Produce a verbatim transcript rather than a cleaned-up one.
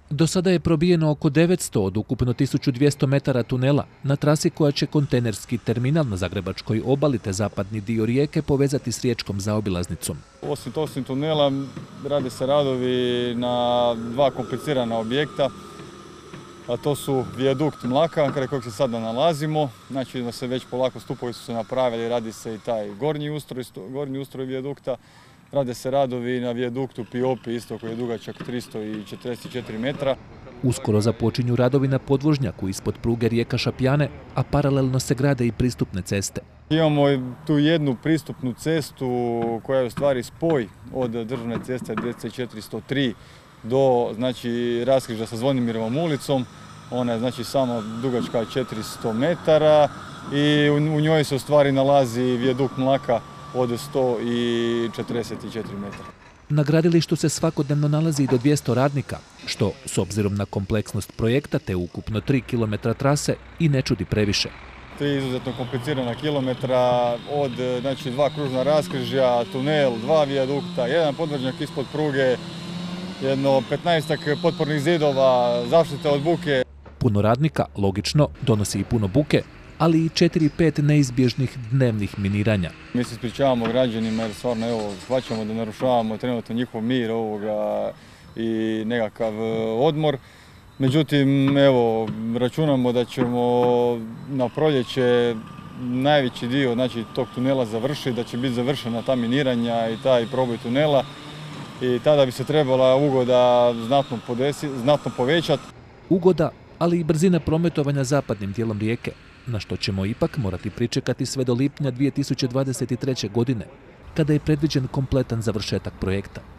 Do sada je probijeno oko devetsto od ukupno tisuću dvjesto metara tunela na trasi koja će kontejnerski terminal na Zagrebačkoj obali te zapadni dio Rijeke povezati s riječkom zaobilaznicom. Osim osim tunela rade se radovi na dva komplicirana objekta, a to su vijadukt Mlaka, kraj kojeg se sada nalazimo. Znači da se već polako stupovi su se napravili, radi se i taj gornji ustroj, gornji ustroj vijadukta. Rade se radovi na vijaduktu Piopi, isto koji je dugačak tristo četrdeset četiri metra. Uskoro započinju radovi na podvožnjaku ispod pruge Rijeka-Šapjane, a paralelno se grade i pristupne ceste. Imamo tu jednu pristupnu cestu koja je u stvari spoj od državne ceste D C četiristo tri do znači, raskrižja sa Zvonimirovom ulicom. Ona je znači samo dugačka četiristo metara i u njoj se u stvari nalazi vijadukt Mlaka od sto četrdeset četiri metra. Na gradilištu se svakodnevno nalazi i do dvjesto radnika, što, s obzirom na kompleksnost projekta te ukupno tri kilometra trase, i ne čudi previše. Tri izuzetno komplicirana kilometra od znači, dva kružna raskrižja, tunel, dva vijadukta, jedan podvožnjak ispod pruge, jedno petnaestak potpornih zidova, zaštita od buke. Puno radnika, logično, donosi i puno buke, ali i četiri pet neizbježnih dnevnih miniranja. Mi se ispričavamo građanima jer stvarno evo, shvaćamo da narušavamo trenutno njihov mir ovoga i nekakav odmor. Međutim, evo, računamo da ćemo na proljeće najveći dio znači, tog tunela završiti, da će biti završena ta miniranja i taj proboj tunela i tada bi se trebala ugoda znatno, podesi, znatno povećati. Ugoda, ali i brzina prometovanja zapadnim dijelom Rijeke, na što ćemo ipak morati pričekati sve do lipnja dvije tisuće dvadeset treće. godine, kada je predviđen kompletan završetak projekta.